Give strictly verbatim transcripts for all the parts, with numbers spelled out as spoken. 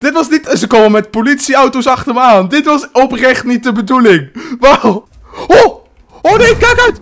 Dit was niet... Ze komen met politieauto's achter me aan. Dit was oprecht niet de bedoeling. Wauw. Oh! Oh nee, kijk uit!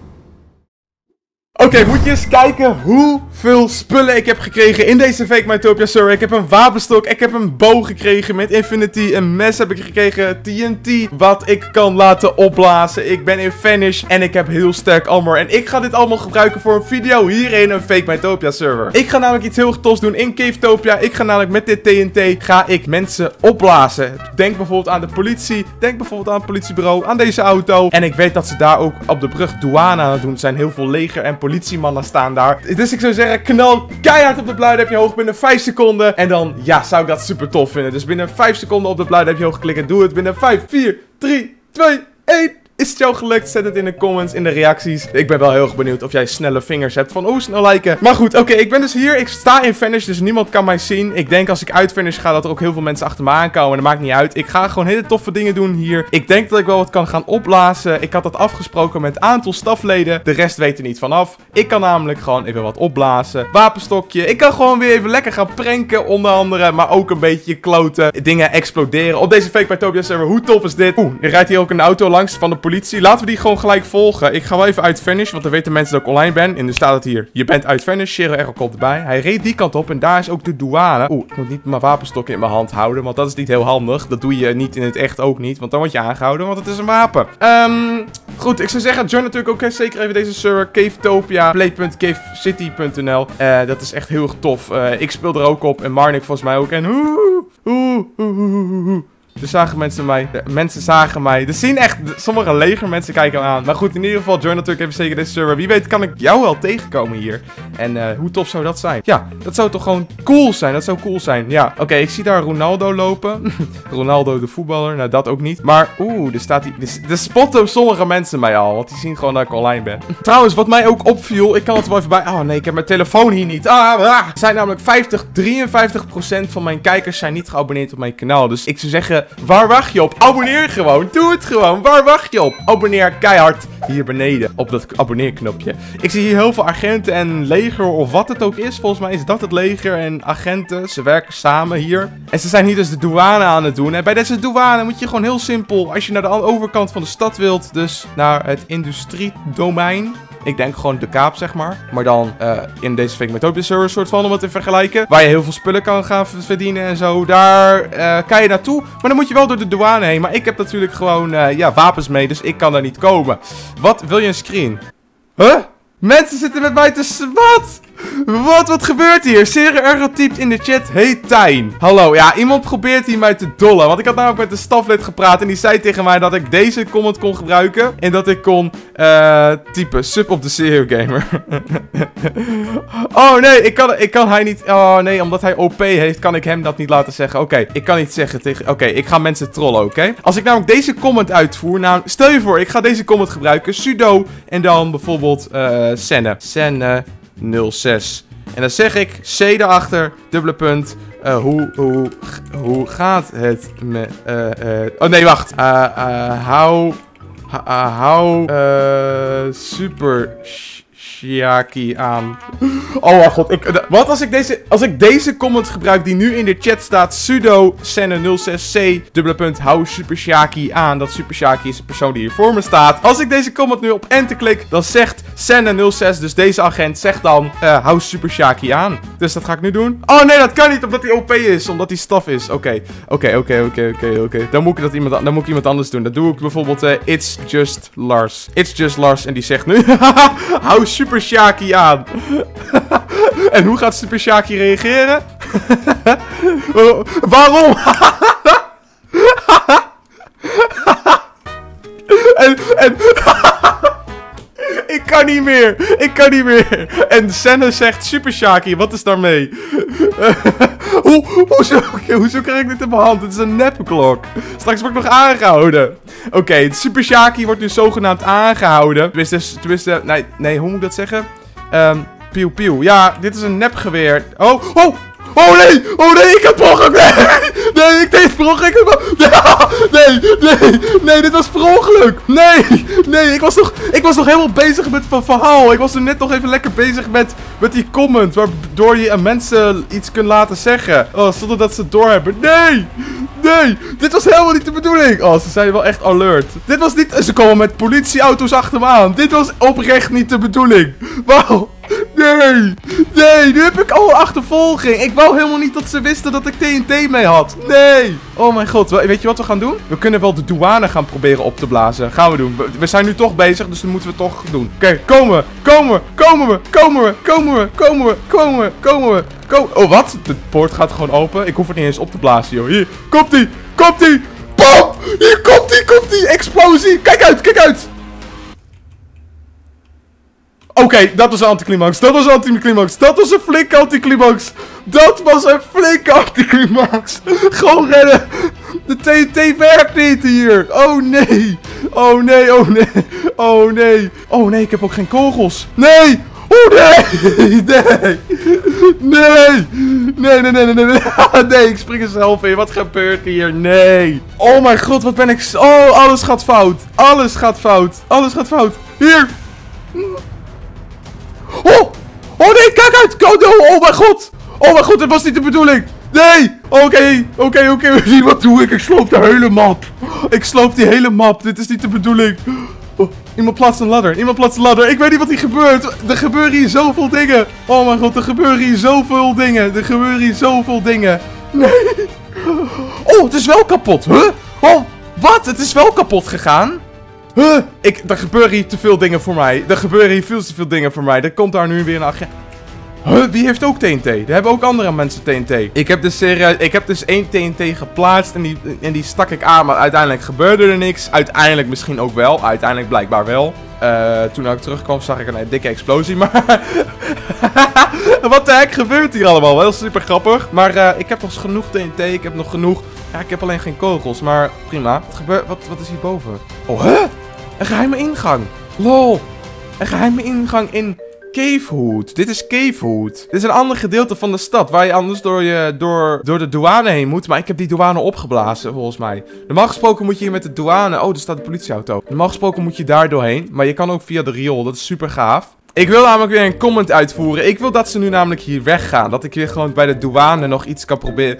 Oké, okay, moet je eens kijken hoeveel spullen ik heb gekregen in deze Fake Mytopia server. Ik heb een wapenstok, ik heb een bow gekregen met Infinity, een mes heb ik gekregen, T N T, wat ik kan laten opblazen. Ik ben in Vanish en ik heb heel sterk armor. En ik ga dit allemaal gebruiken voor een video hier in een Fake Mytopia server. Ik ga namelijk iets heel tofs doen in Cavetopia. Ik ga namelijk met dit T N T, ga ik mensen opblazen. Denk bijvoorbeeld aan de politie, denk bijvoorbeeld aan het politiebureau, aan deze auto. En ik weet dat ze daar ook op de brug douane aan het doen zijn. Heel veel leger en politiemannen staan daar. Dus ik zou zeggen, knal keihard op de blauwduimpje hoog binnen vijf seconden. En dan, ja, zou ik dat super tof vinden. Dus binnen vijf seconden op de blauwduimpje hoog klikken. Doe het binnen vijf, vier, drie, twee, één. Is het jou gelukt? Zet het in de comments, in de reacties. Ik ben wel heel erg benieuwd of jij snelle vingers hebt van, oh, snel liken. Maar goed, oké, okay, ik ben dus hier. Ik sta in Vanish, dus niemand kan mij zien. Ik denk als ik uit Vanish ga, dat er ook heel veel mensen achter me aankomen. Dat maakt niet uit. Ik ga gewoon hele toffe dingen doen hier. Ik denk dat ik wel wat kan gaan opblazen. Ik had dat afgesproken met een aantal stafleden. De rest weet er niet vanaf. Ik kan namelijk gewoon even wat opblazen. Wapenstokje. Ik kan gewoon weer even lekker gaan pranken, onder andere. Maar ook een beetje kloten. Dingen exploderen. Op deze Fake Mytopia server. Hoe tof is dit? Oeh, er rijdt hier ook een auto langs van de politie. Laten we die gewoon gelijk volgen. Ik ga wel even uit Vanish, want dan weten mensen dat ik online ben. En nu staat het hier. Je bent uit Vanish. Cheryl Errol komt erbij. Hij reed die kant op en daar is ook de douane. Oeh, ik moet niet mijn wapenstok in mijn hand houden, want dat is niet heel handig. Dat doe je niet in het echt ook niet, want dan word je aangehouden, want het is een wapen. Um, goed, ik zou zeggen, join natuurlijk ook zeker even deze server. Cavetopia, play punt cavecity punt n l. Uh, dat is echt heel erg tof. Uh, ik speel er ook op en Marnik volgens mij ook. En oeh, oeh, oeh, oeh, oeh. Dus zagen mensen mij. De mensen zagen mij. Er zien echt. Sommige legermensen kijken me aan. Maar goed, in ieder geval, join natuurlijk even zeker deze server. Wie weet kan ik jou wel tegenkomen hier. En uh, hoe tof zou dat zijn? Ja, dat zou toch gewoon cool zijn. Dat zou cool zijn. Ja, oké. Okay, ik zie daar Ronaldo lopen. Ronaldo de voetballer. Nou, dat ook niet. Maar oeh, er staat hier. Er spotten sommige mensen mij al. Want die zien gewoon dat ik online ben. Trouwens, wat mij ook opviel. Ik kan het wel even bij. Oh nee, ik heb mijn telefoon hier niet. Ah, ah. Er zijn namelijk vijftig, drieënvijftig procent van mijn kijkers zijn niet geabonneerd op mijn kanaal. Dus ik zou zeggen. Waar wacht je op? Abonneer gewoon. Doe het gewoon. Waar wacht je op? Abonneer keihard hier beneden op dat abonneerknopje. Ik zie hier heel veel agenten en leger of wat het ook is. Volgens mij is dat het leger en agenten. Ze werken samen hier. En ze zijn hier dus de douane aan het doen. En bij deze douane moet je gewoon heel simpel, als je naar de overkant van de stad wilt, dus naar het industriedomein. Ik denk gewoon de Kaap, zeg maar. Maar dan uh, in deze Fake Mytopia server soort van, om het te vergelijken. Waar je heel veel spullen kan gaan verdienen en zo. Daar uh, kan je naartoe. Maar dan moet je wel door de douane heen. Maar ik heb natuurlijk gewoon uh, ja, wapens mee, dus ik kan daar niet komen. Wat? Wil je een screen? Huh? Mensen zitten met mij te... Wat? Wat? Wat gebeurt hier? Serie Ergo typt in de chat. Hey Tijn. Hallo. Ja, iemand probeert hier mij te dollen. Want ik had namelijk met de staflid gepraat. En die zei tegen mij dat ik deze comment kon gebruiken. En dat ik kon uh, typen. Sub op de Serio Gamer. Oh nee, ik kan, ik kan hij niet... Oh nee, omdat hij O P heeft, kan ik hem dat niet laten zeggen. Oké, okay, ik kan niet zeggen tegen... Oké, okay, ik ga mensen trollen, oké? Okay? Als ik namelijk deze comment uitvoer... Nou, stel je voor, ik ga deze comment gebruiken. Sudo. En dan bijvoorbeeld uh, Senne. Senne nul zes. En dan zeg ik C daarachter, dubbele punt. Uh, hoe, hoe, hoe gaat het met... Uh, uh, oh nee, wacht. Uh, uh, how... Uh, how... Uh, super... Shiaki aan. Oh mijn god. Ik, uh, wat als ik, deze, als ik deze comment gebruik die nu in de chat staat. Sudo Senne nul zes C dubbele punt hou Super Shiaki aan. Dat Super Shiaki is de persoon die hier voor me staat. Als ik deze comment nu op enter klik. Dan zegt Senne nul zes, dus deze agent, zegt dan uh, hou Super Shiaki aan. Dus dat ga ik nu doen. Oh nee, dat kan niet omdat hij O P is. Omdat hij staf is. Oké. Oké, oké, oké, oké, oké. Dan moet ik dat iemand, dan moet ik iemand anders doen. Dat doe ik bijvoorbeeld uh, It's Just Lars. It's Just Lars. En die zegt nu hou Super Super Shiaki aan. En hoe gaat Super Shiaki reageren? Waarom? en, en ik kan niet meer. Ik kan niet meer. En Senne zegt Super Shiaki. Wat is daarmee? Hoe, hoezo, hoezo krijg ik dit in mijn hand? Het is een nepklok. Straks word ik nog aangehouden. Oké, okay, Super Shiaki wordt nu zogenaamd aangehouden. Tenminste, tenminste nee, nee, hoe moet ik dat zeggen? Um, pieuw, pieuw. Ja, dit is een nepgeweer. Oh, oh, oh nee, oh nee, ik heb ongeluk. Nee, nee, ik deed heeft per ongeluk... Nee, nee, nee, dit was per ongeluk. Nee, nee, ik was nog, ik was nog helemaal bezig met het verhaal. Ik was er net nog even lekker bezig met, met die comment, waardoor je aan mensen iets kunt laten zeggen. Oh, zonder dat ze het doorhebben. Nee, nee, dit was helemaal niet de bedoeling. Oh, ze zijn wel echt alert. Dit was niet, ze komen met politieauto's achter me aan. Dit was oprecht niet de bedoeling. Wauw. Nee, nee, nu heb ik al achtervolging. Ik wou helemaal niet dat ze wisten dat ik T N T mee had. Nee. Oh mijn god, weet je wat we gaan doen? We kunnen wel de douane gaan proberen op te blazen. Gaan we doen. We zijn nu toch bezig, dus dat moeten we toch doen. Oké, okay, komen, komen, komen we, komen we, komen we, komen we, komen we, komen we, komen Oh, wat? De poort gaat gewoon open. Ik hoef het niet eens op te blazen, joh. Hier, komt-ie, komt-ie. Bam! Hier komt-ie, komt-ie. Explosie. Kijk uit, kijk uit. Oké, okay, dat was een anticlimax. Dat was een anticlimax. Dat was een flinke anticlimax. Dat was een flinke anticlimax. Gewoon rennen. De T N T werkt niet hier. Oh nee. Oh nee, oh nee. Oh nee. Oh nee, ik heb ook geen kogels. Nee. Oh nee. Nee. Nee. Nee, nee, nee, nee, nee. Nee, ik spring er zelf in. Wat gebeurt hier? Nee. Oh mijn god, wat ben ik... Oh, alles gaat fout. Alles gaat fout. Alles gaat fout. Hier. Oh! Oh nee, kijk uit! Oh, oh mijn god! Oh mijn god, dat was niet de bedoeling! Nee! Oké, oké, oké. Wat doe ik? Ik sloop de hele map. Ik sloop die hele map. Dit is niet de bedoeling. Oh, iemand plaatst een ladder. Iemand plaatst een ladder. Ik weet niet wat hier gebeurt. Er gebeuren hier zoveel dingen. Oh mijn god, er gebeuren hier zoveel dingen. Er gebeuren hier zoveel dingen. Nee. Oh, het is wel kapot. Huh? Oh, wat? Het is wel kapot gegaan? Huh? Ik, er gebeuren hier te veel dingen voor mij. Er gebeuren hier veel te veel dingen voor mij. Er komt daar nu weer een agent. Huh? Wie heeft ook T N T? Er hebben ook andere mensen T N T. Ik heb dus, serieus, ik heb dus één T N T geplaatst en die, en die stak ik aan. Maar uiteindelijk gebeurde er niks. Uiteindelijk misschien ook wel. Uiteindelijk blijkbaar wel. Uh, toen ik terugkwam zag ik een dikke explosie. Maar wat de heck gebeurt hier allemaal? Wel super grappig. Maar uh, ik heb nog genoeg T N T. Ik heb nog genoeg... Ja, ik heb alleen geen kogels. Maar prima. Wat, gebeurt, wat, wat is hierboven? Oh, hè? Een geheime ingang. Lol. Een geheime ingang in Cavewood. Dit is Cavewood. Dit is een ander gedeelte van de stad. Waar je anders door, je, door, door de douane heen moet. Maar ik heb die douane opgeblazen, volgens mij. Normaal gesproken moet je hier met de douane... Oh, er staat de politieauto. Normaal gesproken moet je daar doorheen. Maar je kan ook via de riool. Dat is super gaaf. Ik wil namelijk weer een comment uitvoeren. Ik wil dat ze nu namelijk hier weggaan. Dat ik weer gewoon bij de douane nog iets kan proberen...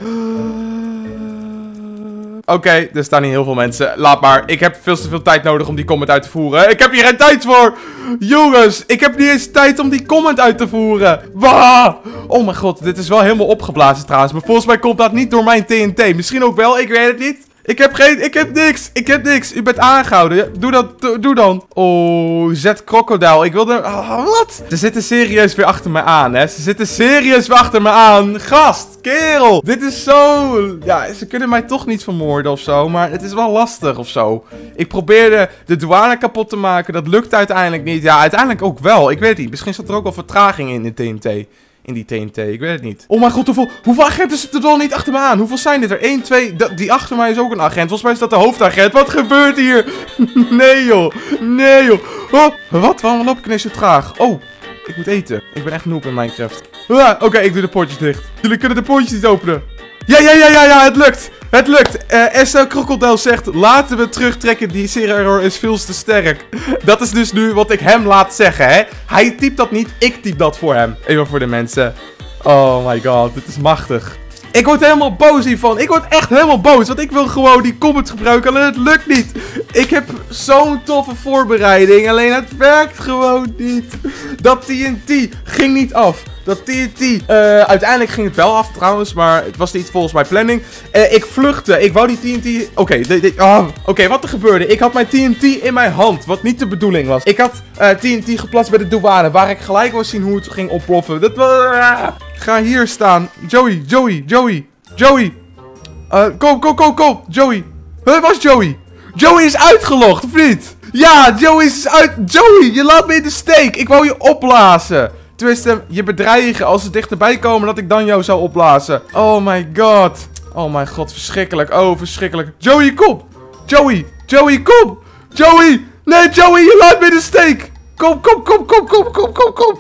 Oké, okay, er staan niet heel veel mensen. Laat maar. Ik heb veel te veel tijd nodig om die comment uit te voeren. Ik heb hier geen tijd voor. Jongens, ik heb niet eens tijd om die comment uit te voeren. Bah! Oh mijn god, dit is wel helemaal opgeblazen trouwens. Maar volgens mij komt dat niet door mijn T N T. Misschien ook wel, ik weet het niet. Ik heb geen, ik heb niks, ik heb niks. U bent aangehouden. Doe dat, doe, doe dan. Oh, zet krokodil. Ik wilde, oh, wat? Ze zitten serieus weer achter me aan, hè. Ze zitten serieus weer achter me aan. Gast, kerel. Dit is zo, ja, ze kunnen mij toch niet vermoorden of zo. Maar het is wel lastig of zo. Ik probeerde de douane kapot te maken. Dat lukt uiteindelijk niet. Ja, uiteindelijk ook wel. Ik weet het niet. Misschien zat er ook wel vertraging in de T N T. In die T N T, ik weet het niet. Oh mijn god, hoeveel, hoeveel agenten zitten er wel niet achter me aan? Hoeveel zijn dit er? één, twee, die achter mij is ook een agent. Volgens mij is dat de hoofdagent. Wat gebeurt hier? Nee joh, nee joh. Oh, wat? Waarom loop ik ineens zo traag? Oh, ik moet eten. Ik ben echt noob in Minecraft. Ah, Oké, okay, ik doe de poortjes dicht. Jullie kunnen de poortjes niet openen. Ja, ja, ja, ja, ja, het lukt. Het lukt. Uh, S L Crocodile zegt, laten we terugtrekken. Die Serial Error is veel te sterk. Dat is dus nu wat ik hem laat zeggen, hè. Hij typt dat niet, ik typ dat voor hem. Even voor de mensen. Oh my god, dit is machtig. Ik word helemaal boos hiervan. Ik word echt helemaal boos. Want ik wil gewoon die comment gebruiken. Alleen het lukt niet. Ik heb zo'n toffe voorbereiding. Alleen het werkt gewoon niet. Dat T N T ging niet af. Dat T N T, uh, uiteindelijk ging het wel af trouwens, maar het was niet volgens mijn planning. Uh, ik vluchtte, ik wou die T N T... Oké, okay, oh. Oké, okay, wat er gebeurde? Ik had mijn T N T in mijn hand, wat niet de bedoeling was. Ik had uh, T N T geplaatst bij de douane, waar ik gelijk wou zien hoe het ging ontploffen. Dat was... Uh, ga hier staan. Joey, Joey, Joey, Joey. Uh, kom, kom, kom, kom, Joey. Waar was Joey? Joey is uitgelogd, of niet? Ja, Joey is uit... Joey, je laat me in de steek. Ik wou je opblazen. Tenminste, je bedreigen als ze dichterbij komen dat ik dan jou zou opblazen. Oh my god. Oh my god, verschrikkelijk. Oh, verschrikkelijk. Joey, kom. Joey, Joey, kom. Joey. Nee, Joey, je laat me in de steek. Kom, kom, kom, kom, kom, kom, kom, kom.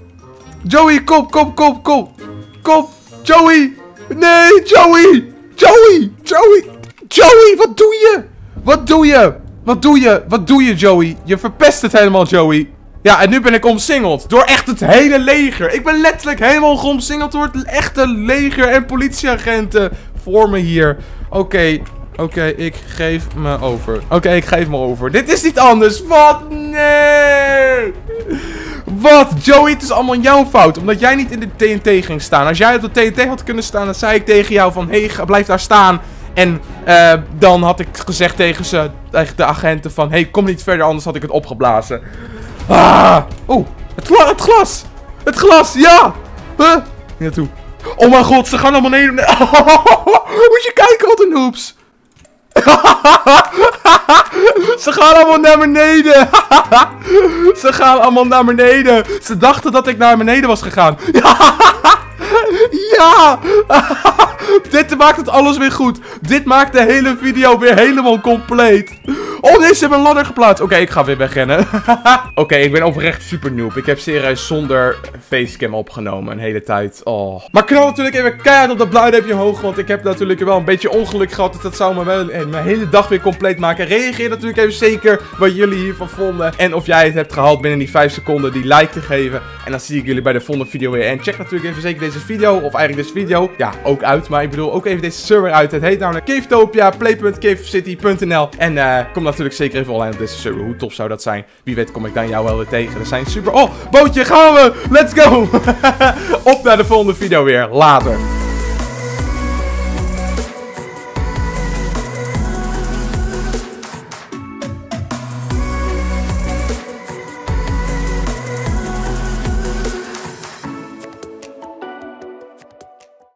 Joey, kom, kom, kom, kom. Kom, Joey. Nee, Joey. Joey, Joey. Joey, wat doe je? Wat doe je? Wat doe je? Wat doe je, Joey? Je verpest het helemaal, Joey. Ja, en nu ben ik omsingeld. Door echt het hele leger. Ik ben letterlijk helemaal omsingeld door het echte leger en politieagenten voor me hier. Oké, okay, oké, okay, ik geef me over. Oké, okay, ik geef me over. Dit is niet anders. Wat? Nee. Wat? Joey, het is allemaal jouw fout. Omdat jij niet in de T N T ging staan. Als jij op de T N T had kunnen staan, dan zei ik tegen jou van... Hé, hey, blijf daar staan. En uh, dan had ik gezegd tegen ze, tegen de agenten van... Hé, hey, kom niet verder, anders had ik het opgeblazen. Ah! Oeh, het, gla het glas! Het glas, ja! Huh? Hier naartoe. Oh mijn god, ze gaan naar beneden. Moet je kijken, wat een noobs. Ze gaan allemaal naar beneden. Ze gaan allemaal naar beneden. Ze dachten dat ik naar beneden was gegaan. Ja! Dit maakt het alles weer goed. Dit maakt de hele video weer helemaal compleet. Oh nee, ze hebben een ladder geplaatst. Oké, okay, ik ga weer wegrennen. Oké, okay, ik ben oprecht super noob. Ik heb serieus zonder facecam opgenomen een hele tijd. Oh. Maar knal natuurlijk even keihard op dat blauw duimpje omhoog. Want ik heb natuurlijk wel een beetje ongeluk gehad. Dus dat zou me wel mijn hele dag weer compleet maken. Reageer natuurlijk even zeker wat jullie hiervan vonden. En of jij het hebt gehaald binnen die vijf seconden die like te geven. En dan zie ik jullie bij de volgende video weer. En check natuurlijk even zeker deze video. Of eigenlijk deze video. Ja, ook uit. Maar ik bedoel ook even deze server uit. Het heet namelijk Cavetopia. play punt cavecity punt n l. En uh, kom natuurlijk zeker even online op deze server. Hoe tof zou dat zijn? Wie weet kom ik dan jou wel weer tegen. Er zijn super... Oh, bootje, gaan we! Let's go! Op naar de volgende video weer. Later.